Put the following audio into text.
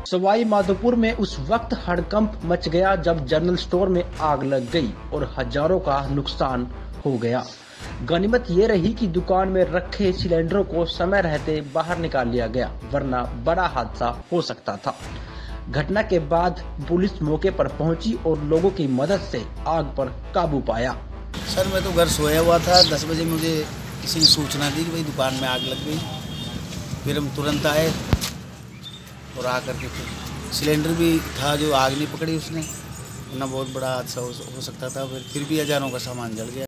सवाई माधोपुर में उस वक्त हड़कंप मच गया जब जनरल स्टोर में आग लग गई और हजारों का नुकसान हो गया। गनीमत ये रही कि दुकान में रखे सिलेंडरों को समय रहते बाहर निकाल लिया गया, वरना बड़ा हादसा हो सकता था। घटना के बाद पुलिस मौके पर पहुंची और लोगों की मदद से आग पर काबू पाया। सर मैं तो घर सोया हुआ था, 10 बजे मुझे किसी ने सूचना दी कि भाई दुकान में आग लग गई। फिर हम तुरंत आए और आकर के फिर सिलेंडर भी था जो आग नहीं पकड़ी उसने, वरना बहुत बड़ा हादसा हो सकता था। फिर भी हजारों का सामान जल गया।